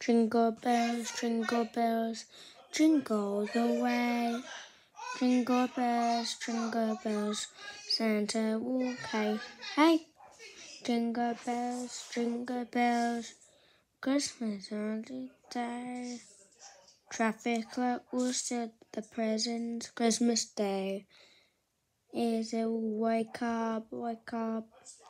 jingle bells, jingle the way. Jingle bells, Santa will pay. Hey! Jingle bells, Christmas on the day. Traffic light will set the present Christmas day. Is it wake up,